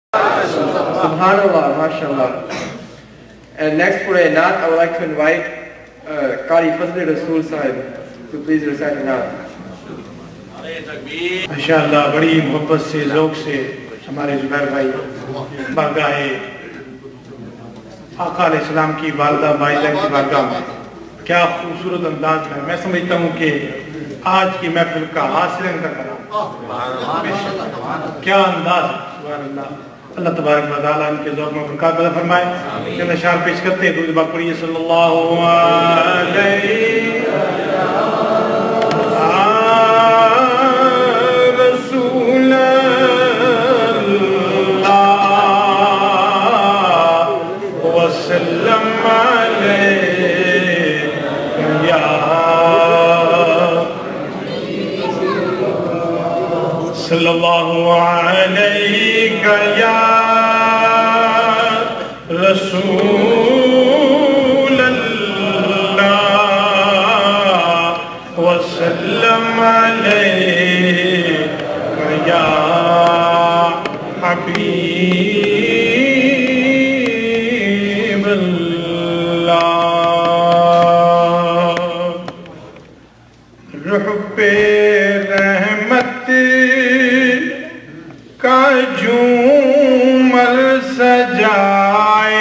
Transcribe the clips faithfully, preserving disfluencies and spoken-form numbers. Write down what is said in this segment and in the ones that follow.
Subhanallah, mashallah. And next for a naat, I would like to invite uh, Qari Fazl Rasool Sahib to please recite a naat. ماشاءاللہ بڑی محبت سے ذوق سے ہمارے زبیر بھائی بارگاہ آقا علیہ السلام کی والدہ مائدہ کی بارگاہ میں کیا خوبصورت انداز میں میں سمجھتا ہوں کہ آج کی محفل کا حاصل ان کا کرام کیا انداز سبحان اللہ. اللہ تبارک و تعالیٰ ان کے ذوق میں برکات عطا فرمائے. کہ اشعار پیش کرتے ہیں درود پاک پڑھیے صلی اللہ علیہ صلی اللہ علیہ یا رسول اللہ وسلم علیہ یا حبیب اللہ. روح پہ رحمت کا جومر سجائے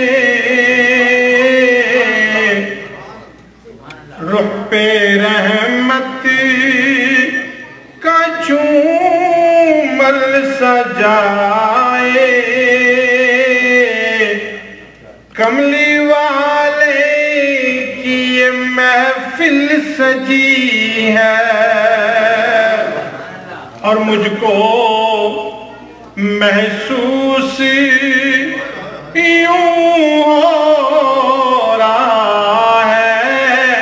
روح پہ رحمت کا جومر سجائے کملی والے کی یہ محفل سجی ہے اور مجھ کو محسوس یوں ہو رہا ہے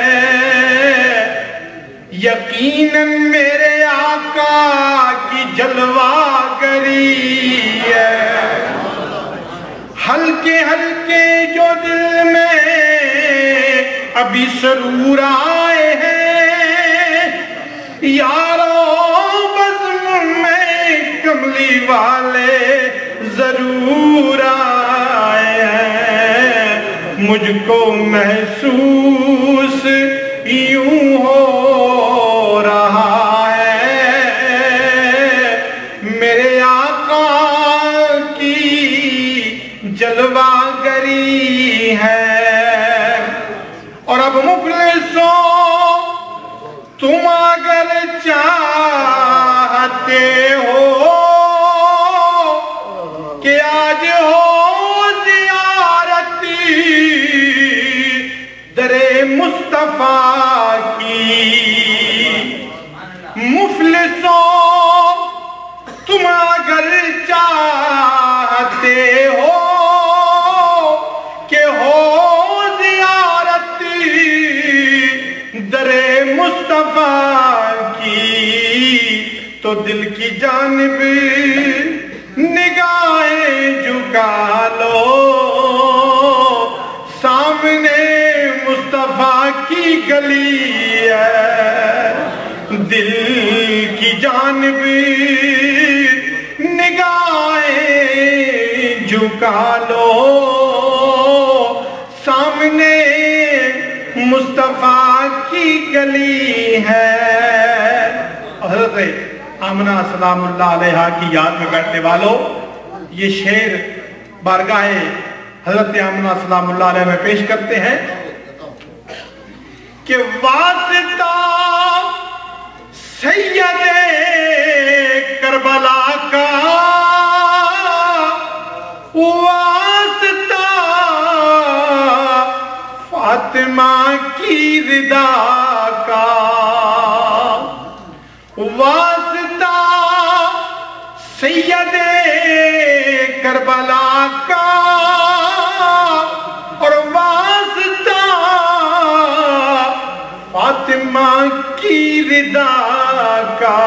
یقیناً میرے آقا کی جلوہ گری ہے ہلکے ہلکے جو دل میں ابھی سرور آئے ہیں یارو بزم میں کملی والے ضرور آئے ہیں مجھ کو محسوس یوں ہو رہا ہے میرے آقا کی جلوہ گری ہے. اور اب مفلسوں تم اگر چاہتے ہو کہ آج ہو زیارت در مصطفیٰ کی مفلسوں تم اگر چاہتے ہو کہ ہو زیارت در مصطفیٰ کی تو دل کی جانب نگاہیں جھکا لو سامنے مصطفیٰ کی گلی ہے دل کی جانب نگاہیں جھکا لو سامنے مصطفیٰ کی گلی ہے. حضرت آمنہ سلام اللہ علیہا کی یاد میں بیٹھنے والوں یہ شعر بارگاہ حضرت آمنہ سلام اللہ علیہ میں پیش کرتے ہیں کہ واسطہ سید کربلا کا واسطہ فاطمہ کی رضا کا واسطہ سید کربلا کا اور واسطہ فاطمہ کی رضا کا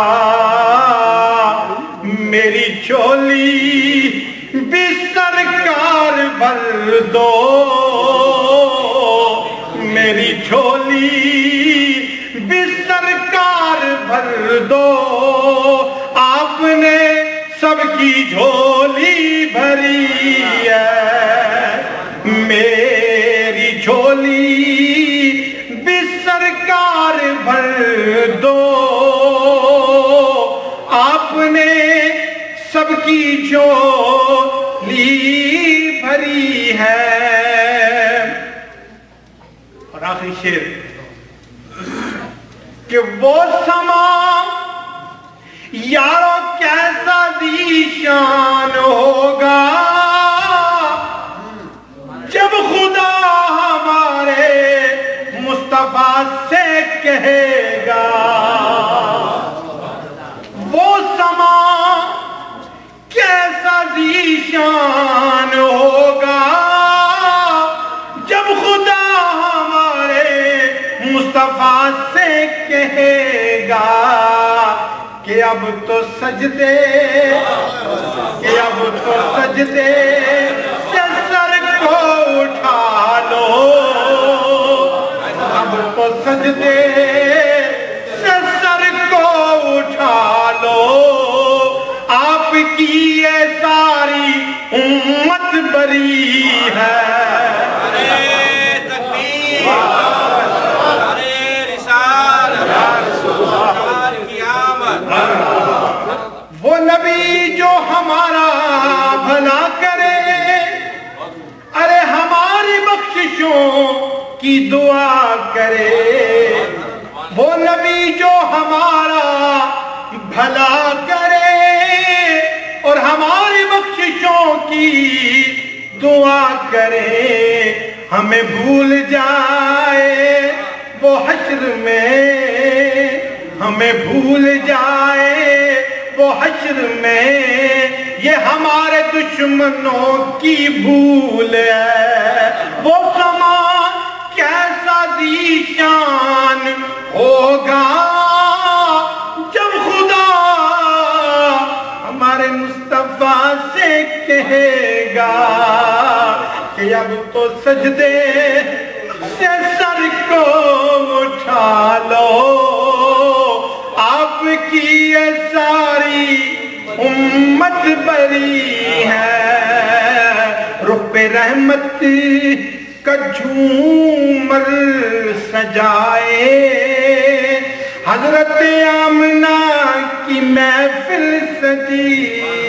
میری چولی بھی سرکار بھر دو میری جھولی بھی سرکار بھر دو آپ نے سب کی جھولی میری جھولی بھی سرکار بھر دو، آپ نے سب کی جھولی بھری ہے۔ اور آخری شعر کہ وہ سما یارو کیسا ذیشان ہوگا جب خدا ہمارے مصطفیٰ سے کہے گا، وہ سما کیسا ذیشان ہوگا جب خدا ہمارے مصطفیٰ سے کہے گا کہ اب تو سجدے کہ اب تو سجدے سے سر کو اٹھا لو، اب تو سجدے سے سر کو اٹھا لو، آپ کی یہ ساری امت بری ہے۔ وہ نبی جو ہمارا بھلا کرے، ارے ہماری بخششوں کی دعا کرے، وہ نبی جو ہمارا بھلا کرے اور ہماری بخششوں کی دعا کرے، ہمیں بھول جائے وہ حشر میں، ہمیں بھول جائے وہ حشر میں، یہ ہمارے دشمنوں کی بھول ہے۔ وہ سما کیسا ذیشان ہوگا جب خدا ہمارے مصطفیٰ سے کہے گا کہ اب تو سجدے سے سر کو اٹھا لو، آپ کی یہ ساری امت بری ہے۔ رخ پہ رحمت کا جھومر سجائے، حضرت آمنہ کی محفل سجی